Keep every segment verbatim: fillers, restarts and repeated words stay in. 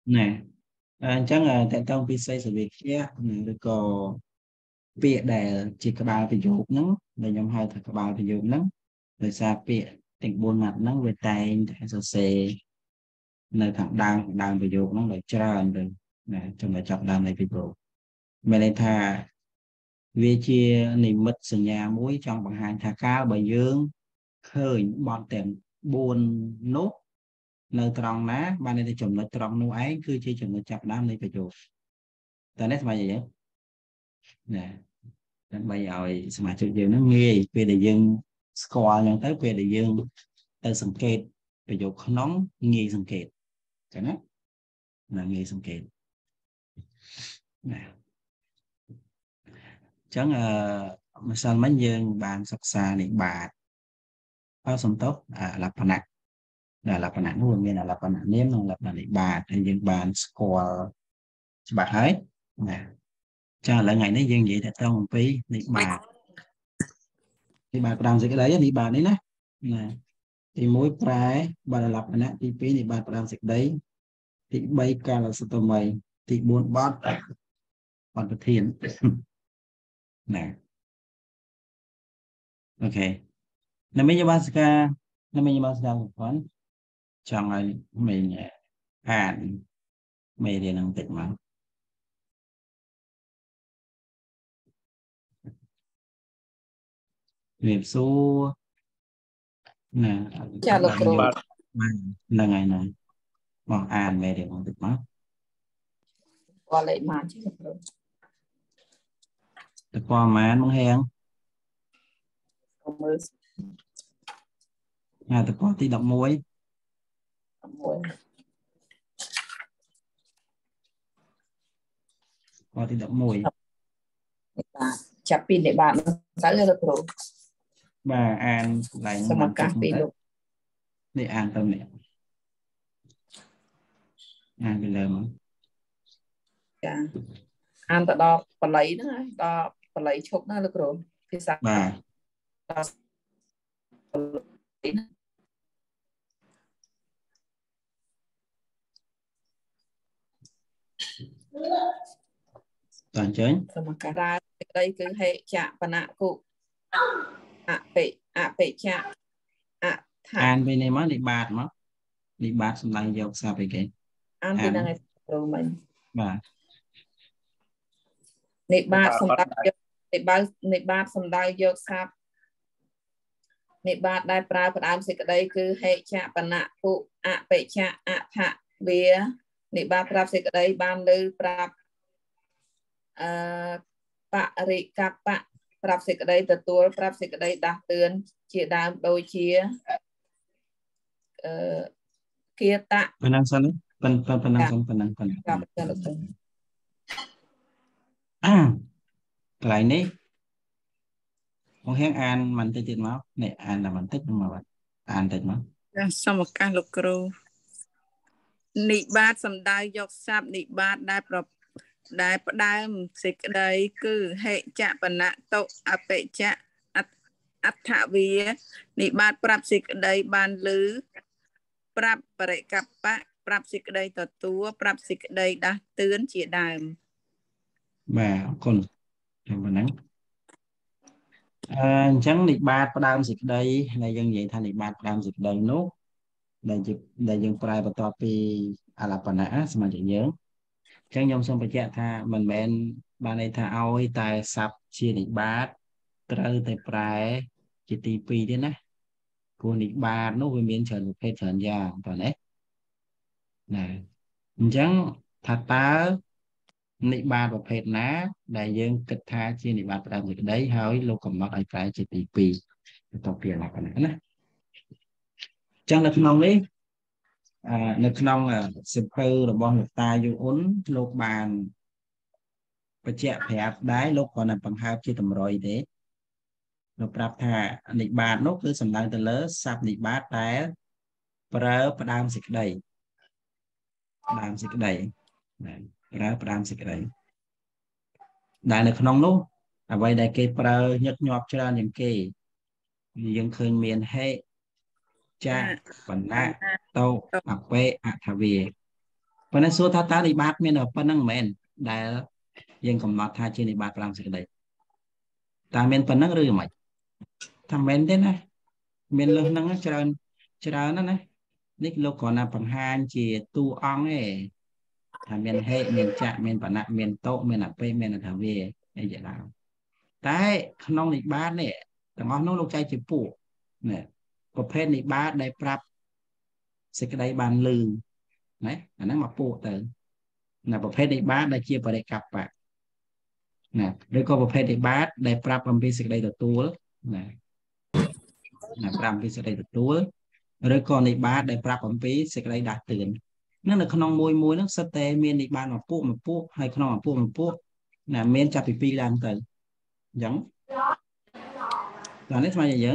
nè à, chắc là tại tông pi xây sự việc kia rồi có việc để chỉ các bạn ví dụ nắng để nhóm hai thật các bạn ví dụ nắng rồi sao việc tình buôn mặt nắng về tay để số xe nơi thằng đang đang ví dụ nó lại chơi rồi nè trong lại chọn đang này ví dụ mẹ này thà vì chia niềm mít sự nhà muối trong bằng hàng thà cao bởi dương khơi bọn tiền buôn nốt nơi tròn ná ban này thì chồng nơi tròn nô ấy cứ chỉ chồng nơi chập đám này phải chụp ta nét mà gì vậy nè bây giờ mà chụp dương nó nghe về để dương score nhận tới về để dương tới sừng kẹt ví dụ nóng nghi sừng kẹt cái đó là nghi sừng kẹt nè chẳng ờ mà sao mấy dương bàn sọc xa này bà có xong tốt à là phần nặng là là phần nặng luôn nghe là là phần nặng nếu nó là phần nặng bà thì dương bàn score bà thấy nè cho lại ngày nó dân vậy thì tao một phí đi bà thì bà làm gì cái đấy đi bà đấy nè nè thì mỗi trái bà là lập nè thì phí thì bà làm gì đấy thì bay ca là sao tao mày thì buôn bát còn thực hiện nè ok namanya bahasa namanya bahasa Jepang jangan mainnya an media năng tịch mà nghiệp số nè Chào lục bạn rồi. vô là ngày này bằng an media năng tịch mà Qua lại mà chứ lục rồi. được qua mà anh muốn hẹn Không mới à được qua tí đọc muối muối. qua tí đọc muối Chặt pin để bạn sáng lên lục rồi. và an lại Xong mà bằng cả tích pin tết lục. để an tâm này an bây giờ mà An ta đo phần lấy nữa, đo phần lấy chụp nó lục rồi. Thì sao? và toàn chơi xong mà cả ra đây cứ hệ chạ và nạ cụ ạ bệ ạ bệ chạ ạ thả an bên này mà đi bạt mà đi bạt xong lại dọc sao về cái an thì là ngày rồi mình và nị ba xong đai nị ba nị ba xong đai dọc sạp nị ba đai pra và đam xịt đây cứ hệ chạ và nạ cụ ạ bệ chạ ạ thả bia nị ba pra xịt đây ban lư pra bạ rị cặp bạ pra xịt đây từ tua pra xịt đây đạt tươn chia đam đôi chia kia tạ phần năng sao đấy phần phần phần năng xong phần năng phần năng à lại ní con hén an mình tới tiền máu này an là mình thích nhưng mà bạn an thích máu xong một cái lục cừu nị bát xong đai dọc sạp nị bát đai prop đai đai xịt đây cứ hệ chạ bần nạ tộ áp bệ chạ áp thả vía nị bát prap xịt đây ban lứ prap bệ cặp bạ prap xịt đây tọt túa prap xịt đây đã tươn chỉ đàm và con phần năng à, chẳng đi bạt có đam dịch đây này dân vậy thành đi bạt đam dịch đây nốt đây dịch đây dân prai và topi alapana mà chị nhớ chẳng nhông xong phải chạy tha mình bên ban này tha oi tài sập chia đi bát trời tài prai chỉ tì pi đấy nè cô đi bạt nó với miếng trần phê trần ra toàn đấy này chẳng thật ta nị baประเภทណាដែលយើងគិតថាជានិបាតផ្ដើមសេចក្តីហើយលោកកំណត់ឲ្យប្រែជាទីពីរទៅពីអាប៉ុណ្ណឹងណាចឹងនៅក្នុងនេះអានៅក្នុងសិភៅរបស់លោកតាយូអ៊ុនលោកបានបញ្ជាក់ប្រាប់ដែរលោកគ្រាន់តែបង្ហើបជាតម្រុយទេលោកប្រាប់ថានិបាតនោះគឺសំដៅទៅលើសព្ទនិបាតដែលប្រើផ្ដើមសេចក្តីផ្ដើមសេចក្តីប្រើផ្ដើមសេចក្តីដែលនៅក្នុងនោះអ្វីដែលគេប្រើញឹកញាប់ច្រើនជាងគេយើងឃើញមានហេចាបណ្ណៈតោអបេអថវាប៉ុន្តែសួរថាតើនិបាតមានប៉ុណ្ណឹងមែនដែលយើងកំណត់ថាជានិបាតប្រាំសេចក្តីតើមានប៉ុណ្ណឹងឬមិនថាមែនទេណាមានលើសហ្នឹងច្រើនច្រើនណាស់ណានេះលោកគ្រាន់តែបង្ហាញជាតួអង្គឯងថាមានហេតុមានចៈមានបណៈមានតោមានអបិមានអថាវាអីជាដើមតែក្នុងនិបាតនេះទាំងអស់នោះលោកចែកជាពួកណាប្រភេទនិបាតដែលប្រាប់សេចក្តីបានលឺណាអាហ្នឹងមកពួកទៅណាប្រភេទនិបាតដែលជាបរិកប្បៈណាឬក៏ប្រភេទនិបាតដែលប្រាប់អំពីសេចក្តីទទួលណាណាប្រាប់អំពីសេចក្តីទទួលឬក៏និបាតដែលប្រាប់អំពីសេចក្តីដាស់តឿននឹងនៅក្នុងមួយមួយហ្នឹងសិតតែមាននិបាតមកពួកមកពួកហើយក្នុងមកពួកមកពួកណាមានចាប់ពីពីរឡើងទៅអញ្ចឹងដល់នេះស្មើយើង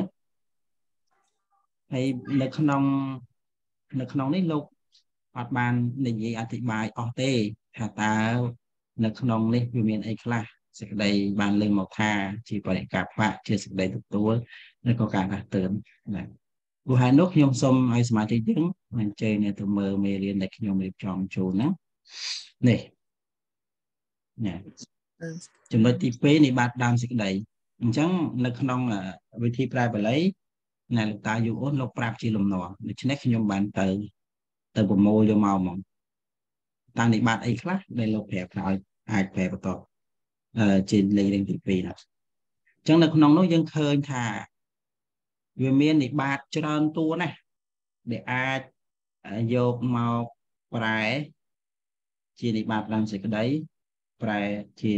ហើយនៅក្នុងនៅក្នុងនេះលោកអត់បាននិយាយអធិប្បាយអស់ទេថាតើនៅក្នុងនេះវាមានអីខ្លះសេចក្តីបានលើកមកថាជាបរិកប្បៈជាសេចក្តីទទួលឬក៏ការដាស់តឿនណាព្រោះហើយនោះខ្ញុំសូមឲ្យសមាជិកយើងអញ្ជើញទៅមើលមេរៀនដែលខ្ញុំរៀបចំជូនណានេះណាចំណុចទីពីរនិបាតដើមសេចក្តីអញ្ចឹងនៅក្នុងវិធីប្រែបាលីណាលោកតាយូអូនលោកប្រាប់ជាលំនាំដូច្នេះខ្ញុំបានទៅទៅប្រមូលយកមកហ្មងតើនិបាតអីខ្លះដែលលោកប្រាប់ថាឲ្យអាចប្រែបន្តអឺជាលេខរៀងទីពីរណាអញ្ចឹងនៅក្នុងនោះយើងឃើញថាវាមាននិបាតច្រើនតួណាស់ដែលអាចយកមកប្រែជានិបាតដើមសេចក្តីប្រែជា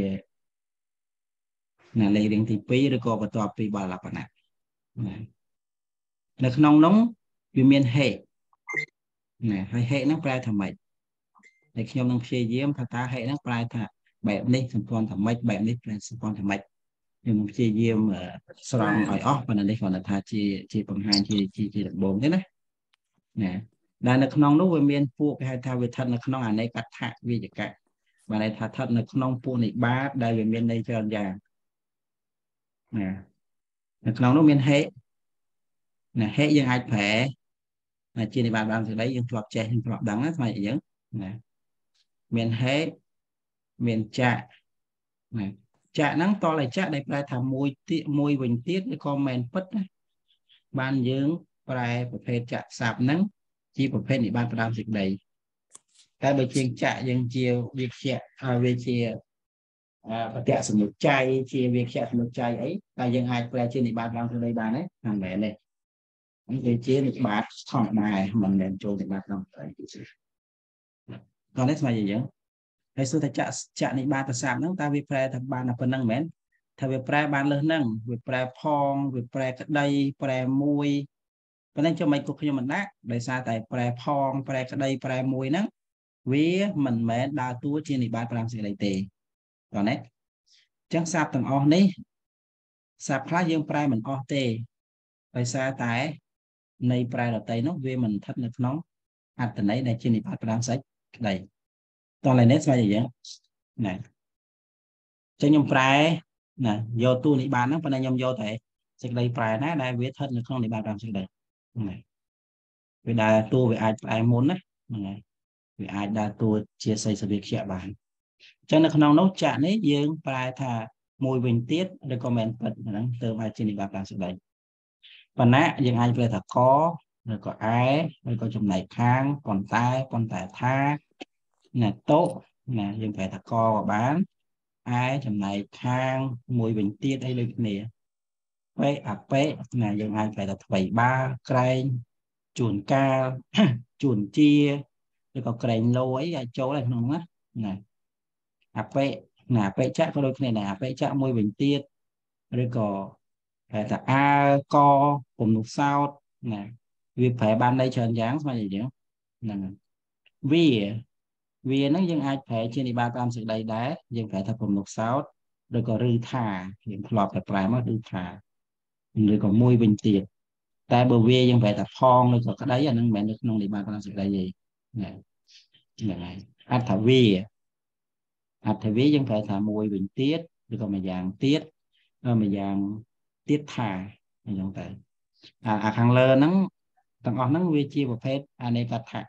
ណាលេខរៀងទីពីរឬក៏បន្ទាប់ពីបលបណៈណានៅក្នុងនោះវាមានហេតុណាហើយហេតុហ្នឹងប្រែថាម៉េចតែខ្ញុំនឹងព្យាយាមថាតើហេតុហ្នឹងប្រែថាបែបនេះសម្ព័ន្ធថាម៉េចបែបនេះប្រែសម្ព័ន្ធថាម៉េចខ្ញុំនឹងព្យាយាមស្រង់ឲ្យអស់ប៉ុន្តែនេះគ្រាន់តែថាជាជាបង្ហាញជាជាដំបូងទេណាណាដែលនៅក្នុងនោះវាមានពួកគេហៅថាវាស្ថិតនៅក្នុងអនេកថវិជ្ជកៈបានន័យថាស្ថិតនៅក្នុងពួកនិបាតដែលវាមានន័យច្រើនយ៉ាងណានៅក្នុងនោះមានហេតុណាហេតុយើងអាចប្រែណាជានិបាតដើមសេចក្តីយើងធ្លាប់ចេះយើងធ្លាប់ដឹងណាស្មើអីយើងណាមានហេតុមានចៈណាចៈហ្នឹងតលឲ្យចៈដែលប្រែថាមួយទៀតមួយវិញទៀតវាក៏មិនពិតណាបានយើងប្រែប្រភេទចៈស័ព្ទហ្នឹងជាប្រភេទនិបាតដើមសេចក្តីតែបើជាងចៈយើងជាវាខ្យៈវាជាបតៈសមុច្ច័យជាវាខ្យៈសមុច្ច័យអីតែយើងអាចប្រែជានិបាតដើមសេចក្តីបានទេមិនមែនទេវាជានិបាតធម្មតាមិនមែនចូលនិបាតក្នុងស្អីដល់នេះស្មើយើងហើយសួរថាចៈចៈនិបាតស័ព្ទហ្នឹងតើវាប្រែថាបានតែប៉ុណ្្នឹងមែនថាវាប្រែបានលើសហ្នឹងវាប្រែផងវាប្រែក្តីប្រែមួយប៉ុន្តែចាំមិនគូខ្ញុំមិនដាក់ដោយសារតែប្រែផងប្រែក្តីប្រែមួយហ្នឹងវាមិនមែនដើរតួជានិបាតប្រាំសេចក្តីទេដល់នេះអញ្ចឹងស័ព្ទទាំងអស់នេះស័ព្ទខ្លះយើងប្រែមិនអស់ទេដោយសារតែនៃប្រែដតីនោះវាមិនស្ថិតនៅក្នុងអត្ថន័យដែលជានិបាតប្រាំសេចក្តីតោះឡើយនេះស្មើយ៉ាងណាចឹងខ្ញុំប្រែណាយកតួនិបាតហ្នឹងប៉ុន្តែខ្ញុំយកតែសេចក្តីប្រែណាដែលវាស្ថិតនៅក្នុងនិបាតប្រាំសេចក្តីណាវាដែលតួវាអាចប្រែមុនណាហ្នឹងហើយវាអាចដើរតួជាសីសវិខ្យៈបានអញ្ចឹងនៅក្នុងនោះចៈនេះយើងប្រែថាមួយវិញទៀតឬក៏មិនពិតហ្នឹងទៅអាចជានិបាតប្រាំសេចក្តីបណ្ណៈយើងអាចប្រែថាកឬក៏ឯឬក៏ចំណែកខាងប៉ុន្តែប៉ុន្តែថាណាតោណាយើងប្រែថាកក៏បានឯចំណែកខាងមួយវិញទៀតអីដូចគ្នាពេអបេណាយើងអាចប្រែថាថ្មីបាក្រែងជួនកាលជួនជាឬក៏ក្រែងលោអីអាចចូលក្នុងណាណាអបេណាអបេចៈក៏ដូចគ្នាដែរអបេចៈមួយវិញទៀតឬក៏ប្រែថាអើកពំនុសោតណាវាប្រែបានន័យច្រើនយ៉ាងស្មើយ៉ាងហ្នឹងវាវាហ្នឹងយើងអាចប្រែជានិបាតតាមសេចក្តីដែរយើងប្រែថាពំនុសោតឬក៏ឬថាយើងធ្លាប់តែប្រែមកឬថាឬក៏មួយវិញទៀតតែបើវាយើងប្រែថាផងឬក៏ក្តីអាហ្នឹងមិនមែននៅក្នុងនិបាតតាមសេចក្តីទេណាហ្នឹងហើយអត្ថវាអត្ថវាយើងប្រែថាមួយវិញទៀតឬក៏មួយយ៉ាងទៀតម្យ៉ាងទៀតថាអញ្ចឹងទៅអាខាងលើហ្នឹងទាំងអស់ហ្នឹងវាជាប្រភេទអនេកថៈ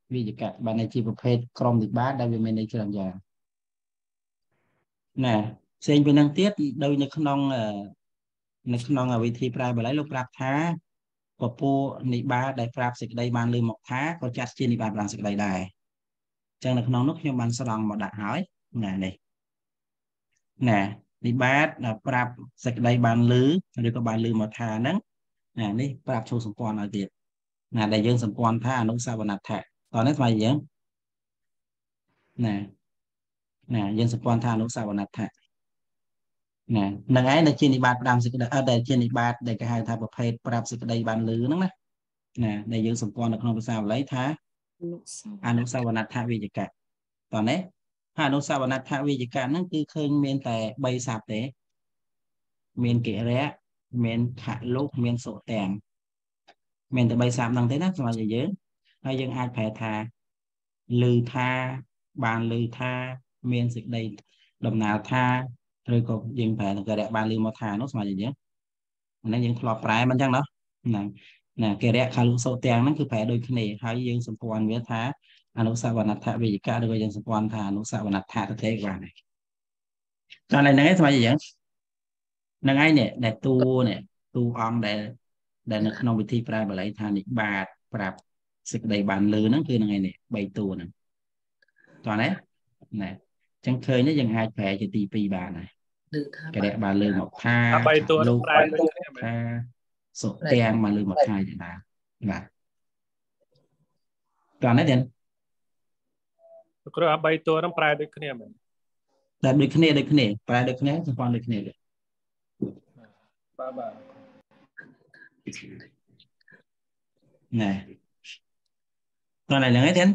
វិជ្ជកបានជាប្រភេទក្រុមនិបាតដែលវាមានន័យច្រើនយ៉ាងណាផ្សេងពីនឹងទៀតដោយនៅក្នុងនៅក្នុងវិធីប្រើបល័យលោកប្រាប់ថាពពោនិបាតដែលប្រាប់សេចក្តីបានលើមកថាក៏ចាត់ជានិបាតបានសេចក្តីដែរអញ្ចឹងនៅក្នុងនោះខ្ញុំបានស្រង់មកដាក់ហើយណានេះណានិបាតប្រាប់សេចក្តីបានលើឬក៏បានលើមកថាហ្នឹងណានេះប្រាប់ចូលសម្ព័ន្ធឲ្យទៀតណាដែលយើងសម្ព័ន្ធថាអនុសាវនដ្ឋៈតោះនេះស្មើយើងណាណាយើងសម្ព័ន្ធថាអនុសាវនដ្ឋៈណានឹងឯងដែលជានិបាតផ្ដាំសេចក្តីអត់ដែលជានិបាតដែលគេហៅថាប្រភេទប្រាប់សេចក្តីបានលើហ្នឹងណាណាដែលយើងសម្ព័ន្ធនៅក្នុងភាសាបាលីថាអនុសាវនដ្ឋវិជ្ជកៈតោះនេះអនុសាវនដ្ឋវិជ្ជកៈហ្នឹងគឺឃើញមានតែបីស័ព្ទទេមានកិរិយមានខលុមានសុទាំងមានតែបីស័ព្ទហ្នឹងទេណាសម្រាប់យើងហើយយើងអាចប្រែថាឮថាបានឮថាមានសេចក្តីដំណើរថាឬក៏យើងប្រែកិរិយបានឮមកថានោះស្មើយើងហ្នឹងយើងធ្លាប់ប្រែមិនអញ្ចឹងណាណាណាកិរិយខលុសុទាំងហ្នឹងគឺប្រែដូចគ្នាហើយយើងសម្ព័ន្ធវាថាអនុសាវនដ្ឋវិជ្ជកៈឬក៏យើងសម្ព័ន្ធថាអនុសាវនដ្ឋទៅទេបានហើយតែឡើយហ្នឹងឯងស្មើយើងហ្នឹងឯងនេះដែលតួនេះតួអង្គដែលដែលនៅក្នុងវិធីប្រើបាលីថានិបាតប្រាប់សេចក្តីបានលើហ្នឹងគឺហ្នឹងឯងនេះបីតួហ្នឹងតោះណាណាចឹងឃើញនេះយើងអាចប្រែជាទីពីរបានហើយកិរិយបានលើមកថាបីតួប្រែដូចគ្នាថាសុទាំងមកលើមកថាយ៉ាងណាបាទតោះណាទៀតគ្រូអាបីតួហ្នឹងប្រែដូចគ្នាមែនតែដូចគ្នាដូចគ្នាប្រែដូចគ្នាសម្ព័ន្ធដូចគ្នាទេបាទបាទណែតោះឡើយហ្នឹងឯងទៀត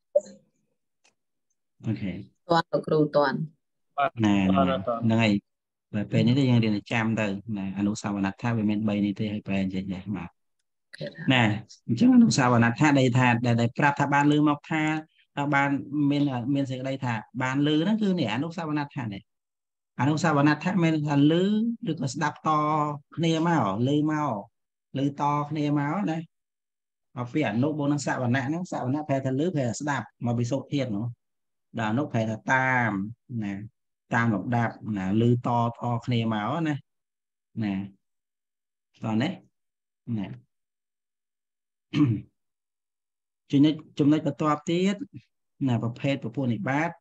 អូខេតាន់លោកគ្រូតាន់ណែហ្នឹងហើយតែពេលនេះយើងរៀនចាំទៅណាអនុសាវនដ្ឋវាមានបីនេះទេហើយប្រែអញ្ចឹងដែរបាទណែអញ្ចឹងអនុសាវនដ្ឋដែលថាដែលប្រាប់ថាបានលើមកថាបានមានមានសេចក្តីថាបានលើហ្នឹងគឺនេះអនុសាវនដ្ឋនេះអនុសាវនដ្ឋមានថាលើឬក៏ស្ដាប់តគ្នាមកលើមកលើតគ្នាមកណាមកពីអនុបូននឹងសវណៈហ្នឹងសវណៈប្រែថាលើប្រែថាស្ដាប់មកពីសុធាតុនោះដល់អនុប្រែថាតាមណាតាមលំដាប់ណាលើតតគ្នាមកណាណាតោះនេះណាចំណុចចំណុចបន្ទាប់ទៀតណាប្រភេទពពួកនិបាត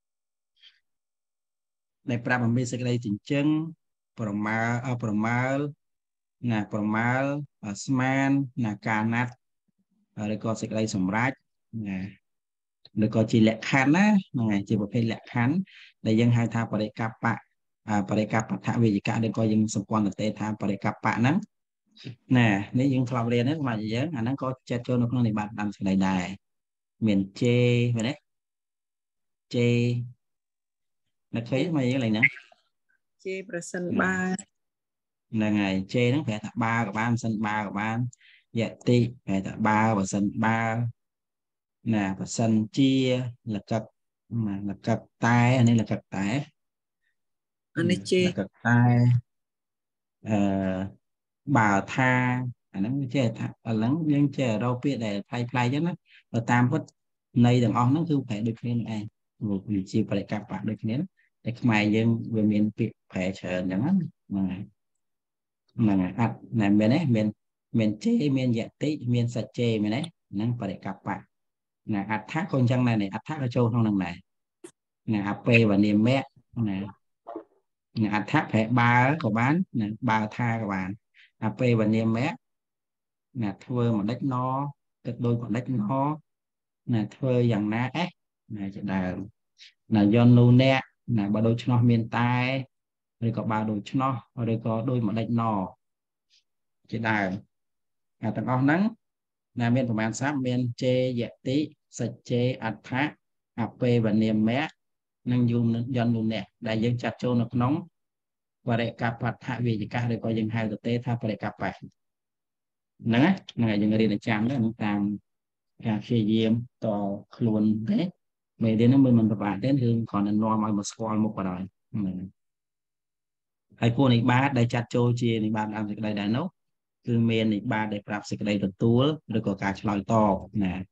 ដែលប្រាប់អំពីសេចក្តីចិញ្ចឹងប្រមាលប្រមាលណាប្រមាលស្មានណាការណាត់ឬក៏សេចក្តីសម្រេចណាឬក៏ជាលក្ខខណ្ឌណាហ្នឹងហើយជាប្រភេទលក្ខខណ្ឌដែលយើងហៅថាបរិកបៈបរិកបដ្ឋវិជ្ជកៈឬក៏យើងសម្ព័ន្ធទៅថាបរិកបៈហ្នឹងណានេះយើងធ្លាប់រៀនហ្នឹងមកយើងអាហ្នឹងក៏ចាត់ចូលនៅក្នុងនិបាតតាមសេចក្តីដែរមានជេមែនទេជេនៅឃើញមកយើងឡើងហ្នឹងជេប្រសិនបើហ្នឹងហើយជេហ្នឹងប្រែថាបើក៏បានមិនសិនបើក៏បានយតិប្រែថាបើបើសិនបើណាបើសិនជាលកកលកកតែអានេះលកកតែអានេះជេលកកតែអឺបើថាអាហ្នឹងចេះថាឥឡូវយើងចេះរកពាក្យដែលផ្លៃផ្លៃចឹងណាបើតាមពិតន័យទាំងអស់ហ្នឹងគឺប្រែដូចគ្នានឹងឯងវាជាបរិកបៈដូចគ្នាតែខ្មែរយើងវាមានពាក្យប្រែច្រើនចឹងហ្នឹងហើយហ្នឹងហើយអត់ណែមែនទេមានមានជេមានយតិមានសច្ចេមែនទេហ្នឹងបរិកបៈណាអដ្ឋក៏អញ្ចឹងដែរអដ្ឋក៏ចូលក្នុងហ្នឹងដែរណាអពេវនាមៈណាណាអដ្ឋប្រែបើក៏បានណាបើថាក៏បានអពេវនាមៈណាធ្វើមួយដេចណគិតដូចមួយដេចណណាធ្វើយ៉ាងណាអេណាជាដើមណាយន់នូអ្នកណាបើដូចឆ្នោះមានតែឬក៏បើដូចឆ្នោះឬក៏ដូចមួយដេចណជាដើមអាទាំងអស់ហ្នឹងណាមានប្រមាណស័ព្ទមានជេយតិសច្ចេអដ្ឋៈអពេវនាមៈនិងយន់យន់នូអ្នកដែលយើងចាត់ចូលនៅក្នុងបរិកបដ្ឋវិជ្ជកៈឬក៏យើងហៅទៅទេថាបរិកបៈហ្នឹងហ្នឹងហើយយើងរៀនចាំទៅនឹងតាមការព្យាយាមតខ្លួនទេមេរៀនហ្នឹងមិនប្របាក់ទេគឺគ្រាន់តែនាំឲ្យមកស្គាល់មុខបណ្ដោយហ្នឹងហើយពួកនិបាតដែលចាត់ចូលជានិបាតតាមសេចក្តីដែរនោះគឺមាននិបាតដែលប្រាប់សេចក្តីទទួលឬក៏ការឆ្លើយតបណា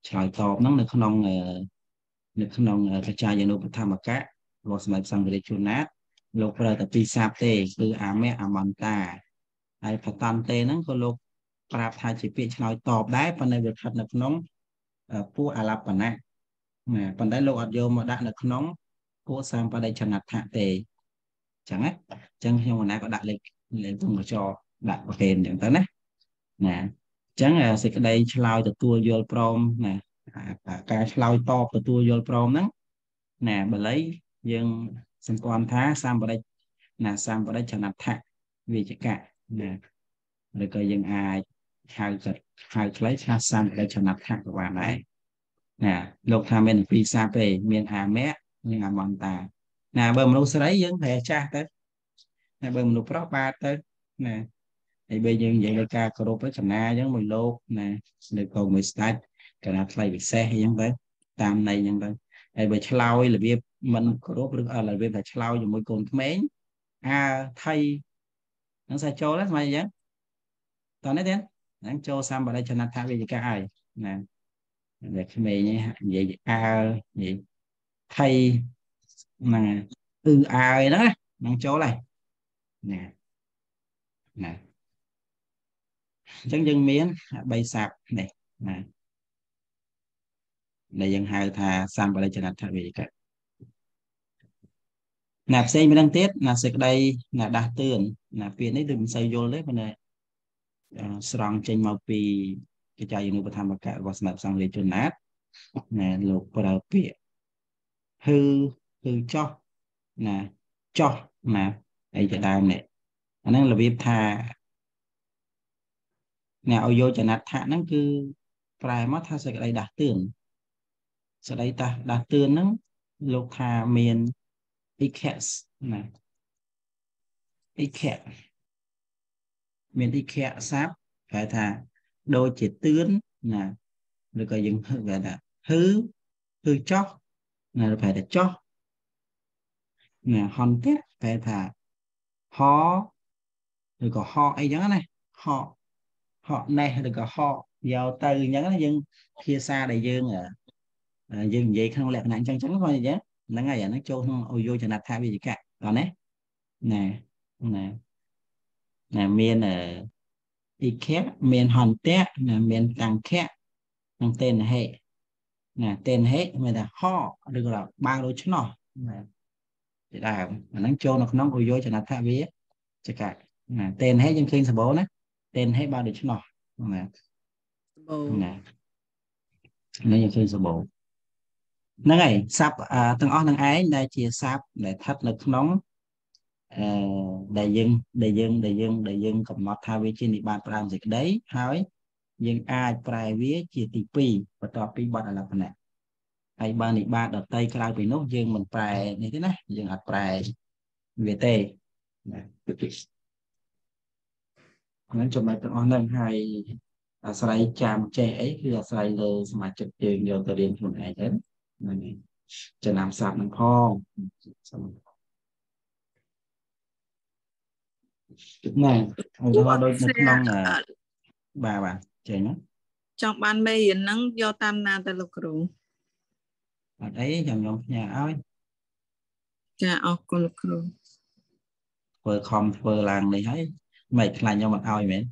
ឆ្លើយតបហ្នឹងនៅក្នុងនៅក្នុងកច្ឆាយានុបឋមកៈរបស់សម្រាប់សង្ឃរាជជួនណាតលោកប្រើតែពីរសាបទេគឺអាមៈអមន្តាហើយបតន្ទេហ្នឹងក៏លោកប្រាប់ថាជាពាក្យឆ្លើយតបដែរប៉ុន្តែវាស្ថិតនៅក្នុងពួកអលបណៈណាប៉ុន្តែលោកអត់យកមកដាក់នៅក្នុងពួកសម្បដិចនដ្ឋៈទេអញ្ចឹងណាអញ្ចឹងខ្ញុំកណាក៏ដាក់លេខលេខទុំកញ្ចក់ដាក់ប្រកេនអញ្ចឹងទៅណាណាអញ្ចឹងសេចក្តីឆ្លើយទទួលយល់ព្រមណាការឆ្លើយតបទទួលយល់ព្រមហ្នឹងណាបល័យយើងសម្គាល់ថាសម្បដិណាសម្បដិចនដ្ឋៈវិជ្ជកៈណាឬក៏យើងអាចហៅទៅហៅខ្លីថាសម្បដិចនដ្ឋៈក៏បានដែរណាលោកថាមានពីរសាបទេមានអាមៈនិងអមន្តាណាបើមនុស្សស្រីយើងប្រែចាស់ទៅណាបើមនុស្សប្រុសបាទទៅណាហើយបើយើងនិយាយលើការគោរពចំណាអញ្ចឹងមួយលោកណាលើកងមួយស្ដេចកណាថ្លៃពិសេសអញ្ចឹងទៅតាមន័យអញ្ចឹងទៅហើយបើឆ្លោយរបៀបមិនគោរពឬរបៀបថាឆ្លោយជាមួយកូនក្មេងអាថៃនឹងសាចូលហ្នឹងស្មើអញ្ចឹងតោះនេះទៀតហ្នឹងចូលសម្បដិចនដ្ឋវិជ្ជកៈហើយណាតែក្មេងនេះនិយាយអើនិយាយថៃហ្នឹងអឺអើហ្នឹងហ្នឹងចូលហើយណាណាអញ្ចឹងយើងមានបីសាបនេះណាដែលយើងហៅថាសម្បដិចនដ្ឋវិជ្ជកៈណាផ្សេងពីនឹងទៀតណាសេចក្តីណាដាស់តឿនណាពាក្យនេះដូចមិនសូវយល់ទេប៉ុន្តែស្រង់ចេញមកពីកិច្ចយានុបឋមកៈរបស់សម្ដេចសង្ឃរាជជួនណាតណាលោកប្រើពាក្យហឺគឺចោះណាចោះណាអីជាដើមនេះអាហ្នឹងរបៀបថាអ្នកឲ្យយកចនដ្ឋៈហ្នឹងគឺប្រែមកថាសេចក្តីដាស់តឿនសេចក្តីដាស់ដាស់តឿនហ្នឹងលោកថាមានអ៊ីខេសណាអ៊ីខេមានអ៊ីខេសាប់គេថាដូចជាតឿនណាឬក៏យើងហៅថាហឺគឺចោះណាប្រែថាចោះណាហន់ទេប្រែថាហឬក៏ហអីចឹងណាហហនេះឬក៏ហយកទៅអញ្ចឹងណាយើងភាសាដែលយើងយើងនិយាយក្នុងលក្ខណៈអញ្ចឹងចឹងគាត់និយាយហ្នឹងហើយអាហ្នឹងចូលក្នុងអូយោចនដ្ឋវិជ្ជកៈតោះណាណាណាណាមានអ៊ីខេមានហន្តៈណាមានតាំងខៈនិងតេនហេណាតេនហេមានថាហឬក៏បើដូចឆ្នោះណាជាដើមអាហ្នឹងចូលនៅក្នុងអូយោចនដ្ឋវិជ្ជកៈណាតេនហេយើងឃើញសម្បូរណាតេនហេបើដូចឆ្នោះណាសម្បូរណានេះយើងឃើញសម្បូរហ្នឹងហើយស័ព្ទទាំងអស់នឹងឯងដែលជាស័ព្ទដែលស្ថិតនៅក្នុងអឺដែលយើងដែលយើងដែលយើងដែលយើងកំណត់ថាវាជានិបាតផ្ដើមសេចក្តីហើយយើងអាចប្រែវាជាទីពីរបន្ទាប់ពីបទអលបណៈហើយបើនិបាតដតីក្រៅពីនោះយើងមិនប្រែនេះទេណាយើងអត់ប្រែវាទេណាហ្នឹងចំណុចទាំងអស់ហ្នឹងហើយអាស្រ័យចាំចេះអីគឺអាស្រ័យលើសមាជិកយើងយកទៅរៀនខ្លួនឯងទៅហ្នឹងចំណាំសាប់នឹងផងណែឧទាហរណ៍ដូចនៅក្នុងបាទបាទចេញណាចង់បានមេរៀនហ្នឹងយកតាមណាទៅលោកគ្រូអត់អីខ្ញុំខ្ញុំផ្ញើឲ្យចាអរគុណលោកគ្រូធ្វើខំធ្វើឡើងនេះហើយមិនខ្លាចខ្ញុំអត់ឲ្យមែន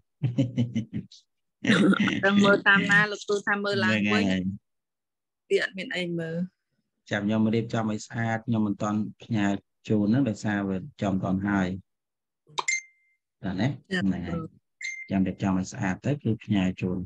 តែមើលតាមណាលោកគ្រូថាមើលឡើងវិញវាអត់មានអីមើលចាំខ្ញុំរៀបចំឲ្យស្អាតខ្ញុំមិនតន់ផ្ញើជូនហ្នឹងដោយសារវាចំតន់ហើយតែណាហ្នឹងហើយចាំរៀបចំឲ្យស្អាតទៅគឺផ្ញើជូន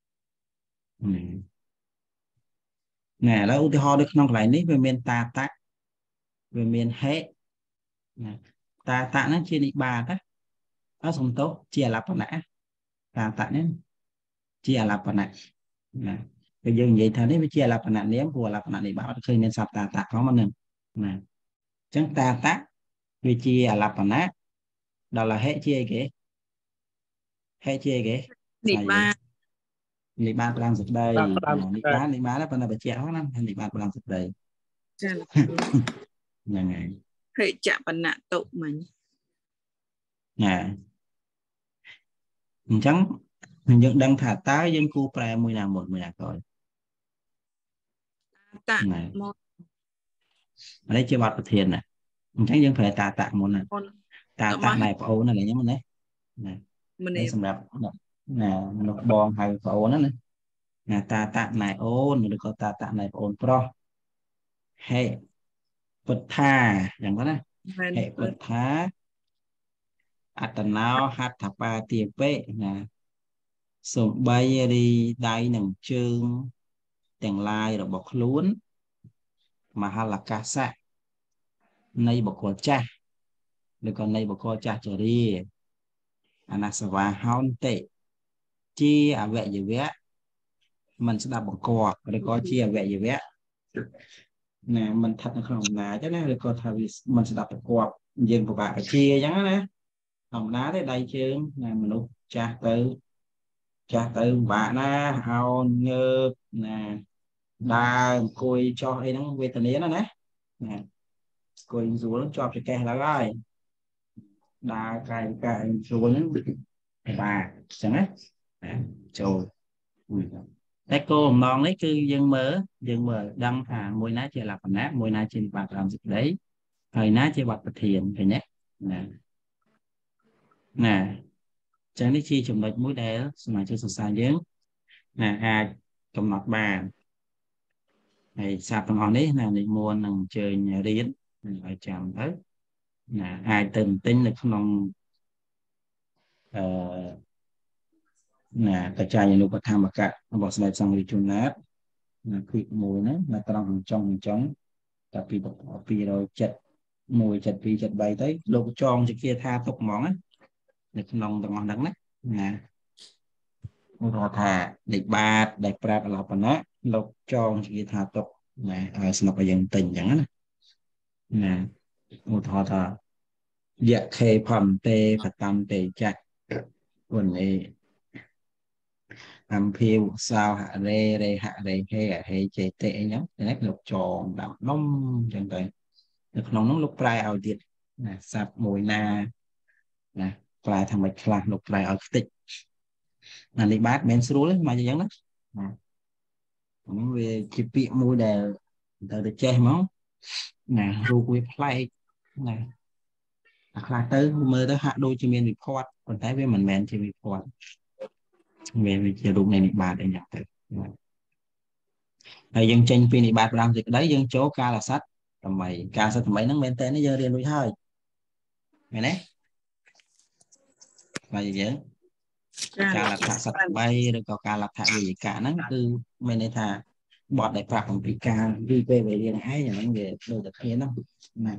ណែឥឡូវឧទាហរណ៍នៅក្នុងកន្លែងនេះវាមានតាតៈវាមានហេណាតាតៈហ្នឹងជានិបាតណាអត់សំទោសជាអលបណៈតាតៈនេះជាអលបណៈណាពេលយើងនិយាយថានេះវាជាអលបណៈនាមព្រោះអលបណៈនេះបាទអត់ឃើញមានសព្ទតាតៈផងហ្នឹងណាអញ្ចឹងតាតៈវាជាអលបណៈដល់ហេជាអីគេហេជាអីគេនិបាតនិបាតផ្ដើមសេចក្តីនិបាតនិបាតប៉ុន្តែបច្ចៈហ្នឹងណានិបាតផ្ដើមសេចក្តីចាហ្នឹងហើយហេចបណៈតុមិញណាអញ្ចឹងយើងដឹងថាតើយើងគូប្រែមួយណាមុនមួយណាក្រោយ tạ này một ở đây chưa bật bật thiền này chắc dân phải tạ tạ một này một tạ tạ tạ mà này phải ôn này là những đấy này mình đây nè xongรับnè nó bòn hay phải ôn đó này nè tạ tạ này ôn được có tạ tạ này phải ôn pro hệ bật tha chẳng có này មែន hệ ពិ bật ត tha អត្តណោហត្ថបាទាពេណាសំបីរីដៃនឹងជើងទាំងឡាយរបស់ខ្លួនមហលកាសៈនៃបុគ្គលចាស់ឬក៏នៃបុគ្គលចាស់ជរាអនាសវាហោនតិជាអវយវៈមិនស្ដាប់បង្គាប់ឬក៏ជាអវយវៈណាមិនស្ថិតនៅក្នុងអំណាចណាឬក៏ថាវាមិនស្ដាប់បង្គាប់យើងពិបាកជាអញ្ចឹងណាធម្មតាទេដៃជើងណាមនុស្សចាស់ទៅចាស់ទៅពិបាកណាហោនងើបណាដើរអង្គុយចោះអីហ្នឹងវេទនាណាណាណាអង្គុយស្រួលជាប់ចកេះឡើយហើយដើរកាយកាយស្រួលហ្នឹងពិបាកអញ្ចឹងណាចូលតែគោលបំណងនេះគឺយើងមើលយើងមើលដឹងថាមួយណាជាលក្ខណៈមួយណាជាបាត់រំសេចក្តីហើយណាជាវត្តប្រធានឃើញទេណាណាចឹងនេះជាចំណុចមួយដែលសមាជិកសិក្សាយើងណាអាចកំណត់បានហើយសាប់ទាំងអស់នេះណានិមន្តនឹងអញ្ជើញរៀនឲ្យចាំទៅណាអាចទៅទិញនៅក្នុងអឺណាកច្ចាយនុបធម្មកៈរបស់ស្ដេចសង្ឃរាជជំនាតណាគីមួយហ្នឹងនៅត្រង់ចុងចុងតែពីពីរយចិត្តមួយចិត្តពីរចិត្តបីទៅលោកចងជាគាថាទុកហ្មងណានៅក្នុងទាំងអស់ហ្នឹងណាណាឧទាហរណ៍ថានិបាតដែលប្រាប់អឡបណៈលោកចងជាគាថាទុកណាឲ្យស្នុកឲ្យយើងទិញអញ្ចឹងណាណាឧទាហរណ៍ថាយៈខេផំតេបតំតេចៈវនេអំភាវសោហរេរេហរេហេអហេចេតេអីហ្នឹងតែលោកចងដាក់ដុំអញ្ចឹងទៅនៅក្នុងនោះលោកប្រែឲ្យទៀតណាសັບមួយណាណាប្រែថាមិនខ្លះលោកប្រែឲ្យខ្ទេចអានេះបាទមិនស្រួលទេមកអញ្ចឹងណានេះវាជាពាក្យមួយដែលត្រូវតែចេះហ្មងណារូបវាប្លែកណាអាខ្លះទៅមើលទៅហាក់ដូចជាមានវិភ័តប៉ុន្តែវាមិនមែនជាវិភ័តវាវាជារូបនៃនិបាតអីយ៉ាងទៅហើយយើងចេញពីនិបាតប្រាំសេចក្តីយើងចូលកាលស័តថ្មីកាលស័តថ្មីហ្នឹងមែនតើយើងរៀនរួចហើយមែនទេហើយយើងកាលថស័តថ្មីឬក៏កាលថវិយកៈហ្នឹងគឺមានន័យថាបទដែលប្រាប់អំពីការពីពេលវេលាហ្នឹងឯងអាហ្នឹងវាដូចតែគ្នាហ្នឹងណា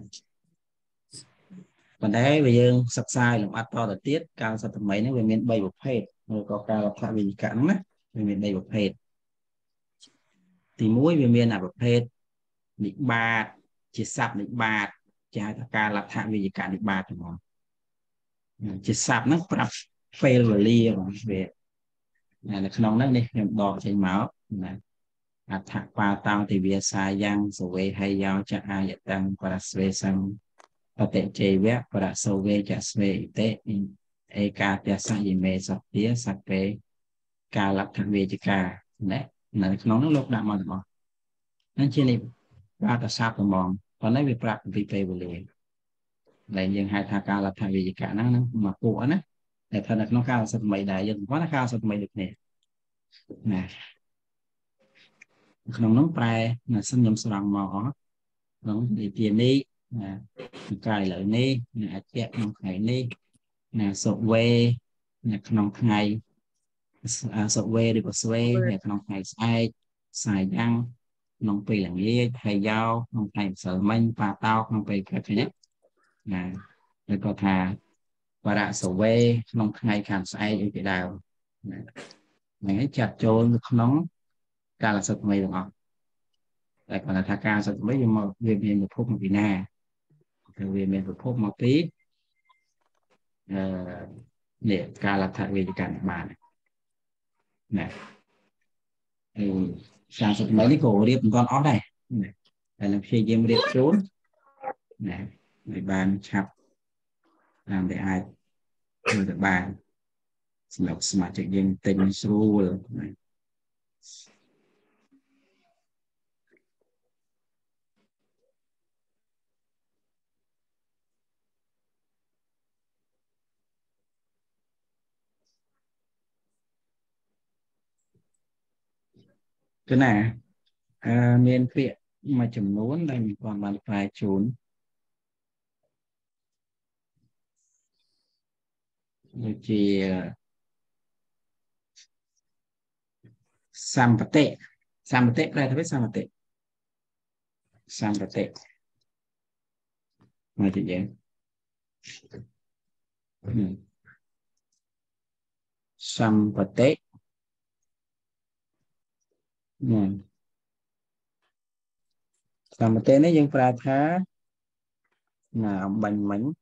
ប៉ុន្តែបើយើងសិក្សាលម្អិតតទៅទៀតកាលស័តថ្មីហ្នឹងវាមានបីប្រភេទឬក៏កាលថវិយកៈហ្នឹងណាវាមានបីប្រភេទទីមួយវាមានអាប្រភេទនិបាតជាស័ព្ទនិបាតជាហៅថាកាលថវិយកៈនិបាតហ្មងជាស័ព្ទហ្នឹងប្រាប់ពេលវេលាបងវានៅក្នុងហ្នឹងនេះខ្ញុំដកចេញមកណាអដ្ឋបាតោទិវាសាយ៉ាងសវេហយោចអាយតੰបរស្វេសੰបតិជេវៈបរសោវេចស្វេអតិឯកាទស្សយិមេសព្ទាសពេកាលថវិជកាណានៅក្នុងនោះលោកដាក់មកទាំងអស់ហ្នឹងជានេះបាទស័ព្ទហ្មងប៉ុន្តែវាប្រាប់ពីពេលវេលាដែលយើងហៅថាកាលថវិយកៈហ្នឹងហ្នឹងមកពួកណាតែថានៅក្នុងកាលសត្វថ្មីដែរយើងគាត់ថាកាលសត្វថ្មីដូចគ្នាណាក្នុងនោះប្រែណាសិនខ្ញុំស្រង់មកអស់ក្នុងនីតិនេះណាកាយឥឡូវនេះណាអតិក្នុងថ្ងៃនេះណាសុវេនៅក្នុងថ្ងៃសុវេឬក៏ស្វេនៅក្នុងថ្ងៃស្អែកសាយយ៉ាងក្នុងពេលល្ងាចហើយយោក្នុងថ្ងៃម្សិលមិញប៉ាតោក្នុងពេលព្រឹកនេះណាឬក៏ថាបរសវេក្នុងថ្ងៃខាងស្អែកអីពីដើមហ្នឹងហើយចាត់ចូលនៅក្នុងកាលសត្វថ្មីទាំងអស់តែគាត់ថាកាលសត្វថ្មីវាមកវាមានប្រភពមកពីណាគឺវាមានប្រភពមកពីអឺនេះកាលថវិកៈបានណាហើយកាលសត្វថ្មីនេះក៏រៀបមិនទាន់អស់ដែរតែនឹងព្យាយាមរៀបជូនណាឲ្យបានឆាប់តាមដែលអាចធ្វើទៅបានសម្រាប់សមាជិកយើងទិញស្រួល cái này à, miền Việt mà chấm nón đây mình còn bàn phải trốn như chỉ Sampate Sampate đây thấy Sampate Sampate mà chị vậy ừ. Sampate ừ. Sampate nó dân pra thá là ông bánh mánh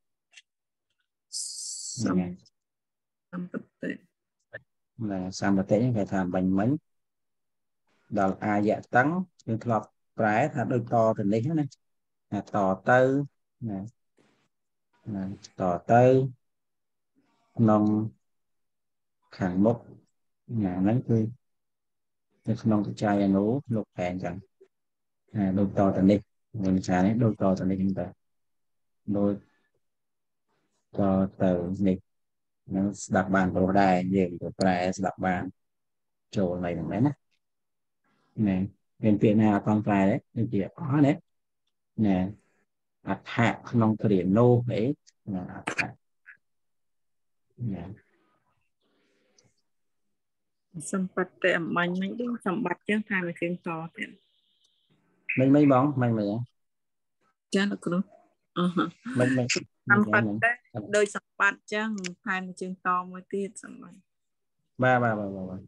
Sam- Sampate. là Sampate những phải làm bánh mánh đó à dạ tắng nhưng lọt trái thà đôi to thì lấy hết này là tò tư nè là tò tư nông khẳng bốc nhà nắng tươi nhưng nông cái chai nấu lục hẹn chẳng à, đôi to thì đi mình xài đấy đôi to thì đi chúng ta đôi to từ đi nó đặt bàn đồ đài gì của trái đặt bàn chỗ này đấy nè nè bên phía nào con trái đấy bên kia có đấy nè ạt hạ nông tiền nô đấy là ạt hạ nè Sampate âm bánh mấy đứa Sambat chứ hai mươi tiếng to thì mấy mấy bóng mấy mấy chắc là cứ mấy mấy mấy cái này Sampate đôi Sambat chứ hai mươi tiếng to mới tiết Sambat ba ba ba ba ba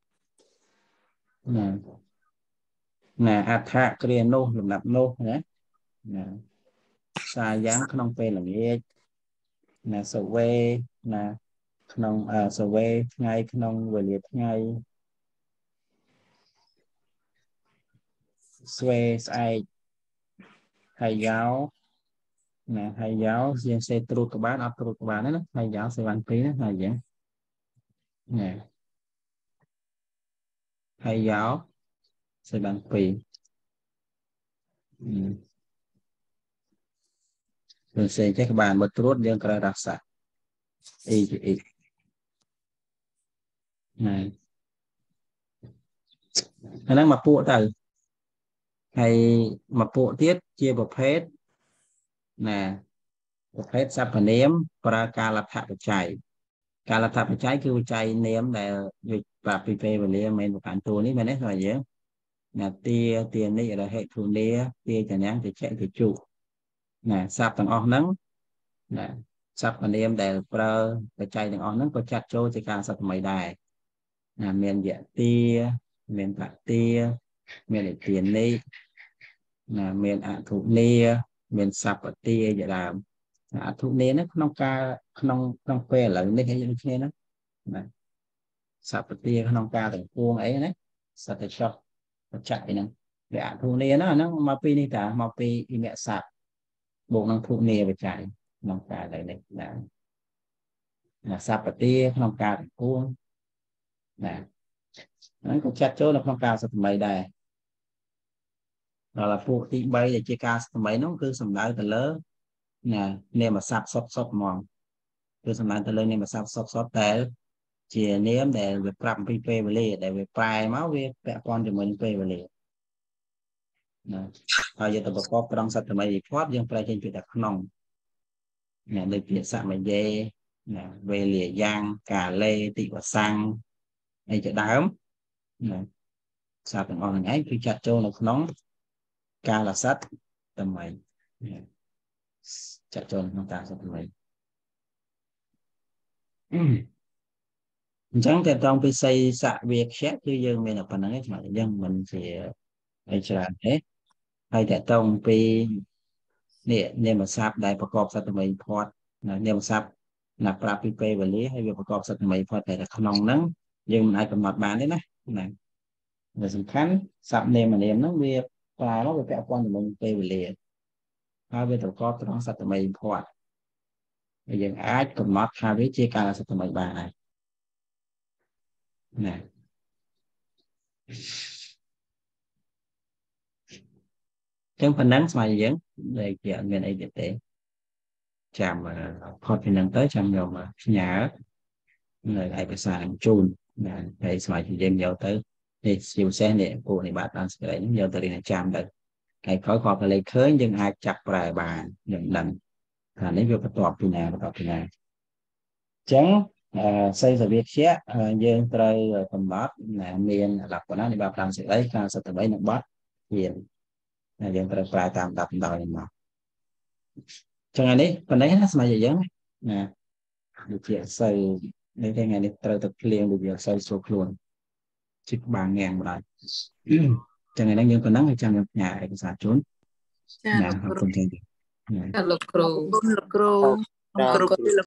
nè nè ạt hạ tiền nô lục lặp nô nhé nè xa dáng không phê là nghĩa nè sầu quê nè không à sầu quê ngay không về liệt ngay xuê sai thầy giáo nè thầy giáo riêng xe tru của bạn áp tru của bạn đó thầy giáo sẽ bán phí đó thầy giảng nè thầy giáo sẽ bán phí ừ. Rồi sẽ các bạn bật rút riêng cái đặc sản y chữ y này khả năng mà phụ từ hay mà phụ tiết chia một hết nè một hết sắp và nếm và ca lập hạ chạy ca lập hạ chạy cứ chạy nếm để việc và pp và liêm mình một cảnh tour ní mình ấy rồi dễ là tia tiền đây là hệ thống tia tia chẳng nhãn thì chạy thì trụ nè sắp tầng o nắng nè sắp anh em để pro để chạy tầng o nắng có chặt trôi thì càng sắp mấy đài là miền dạ tia miền bạc tia miền để tiền đi là miền ạ thủ nia miền sắp ở tia vậy là ạ thủ nia nó không ca không không quê là nên hay như thế đó sắp ở tia không ca từng cuông ấy đấy sắp để cho chạy nè để ạ thủ nia nó nó mà pi đi cả mà pi mẹ sắp bộ năng thủ nia về chạy nông ca lại này là là sắp ở tia nông ca từng cuông nè nó cũng chặt chỗ là phong cao sắp mấy đây rồi là phụ thị bay để chia ca sắp mấy nó cứ sầm đáy từ lớn nè nên mà sắp sắp sắp mòn cứ sầm đáy từ lớn nên mà sắp sắp sắp té chỉ nếm để việc làm pp về lì để việc bài máu về vẽ con cho mình pp về lì nè bây giờ tôi có trong sắp mấy thoát nhưng phải trên chuyện đặc nòng nè được việc sạm mấy dê nè về lìa giang cà lê tị và xăng đây chợ đám nè sao từng on ấy cứ chặt trâu nó nóng ca là sắt tầm mày chặt trâu nó ta tầm mày chẳng thể trong cái xây xạ việc xét chứ dân mình là phần ấy mà dân mình thì phải trả hết hay tại trong cái nè nên mà sắp đạiประกอบ sát tầm mày phọt nên mà sắp là prapipe và lý hay việc ประกอบ sát tầm mày phọt tại là không nắng dân mình ai cầm mặt bán đấy này này làสำคัญสับเนมมาเนมนั่งเวียปลาเราไปแปะก้อนอยู่บนเปลวเลียถ้าเวทก็ต้องสัตว์ไม่พอดอย่างอาจกำหนดทาวิธีการสัตว์ไม่บายนะจังพนังสมัยยังในเกี่ยวกับไอ้เด็กเต๋จำพอเป็นนังเต๋จำยอมหยาเลยไอ้ภาษาจูนนะไอ้สมัยที่เรียนเยาวเต๋នេះជាពិសេសនេះពូនេះបាទបានសេចក្តីហ្នឹងយកទៅរៀនចាំទៅហើយក្រោយគាត់ទៅលេខឃើញយើងអាចចាប់ប្រែបានយើងដឹងថានេះវាបន្ទាប់ពីណាបន្ទាប់ពីណាអញ្ចឹងសេសវិទ្យាយើងត្រូវកំណត់មានលក្ខណៈនៃបាតាមសេចក្តីការសិទ្ធិបីនិងបទហ៊ានយើងត្រូវប្រើតាមដាប់ដោយមកចឹងថ្ងៃនេះប៉ុណ្ណេះណាស្មារតីយើងណាវិទ្យាសូវនៅថ្ងៃនេះត្រូវតែភ្លៀងវិទ្យាសូវស្រួលខ្លួនជិះបាងងាំងម្ដងចឹងថ្ងៃនេះយើងប៉ុណ្ណឹងហើយចាំខ្ញុំផ្ញើឯកសារជូនចាអរគុណចឹងលោកគ្រូលោកគ្រូលោកគ្រូ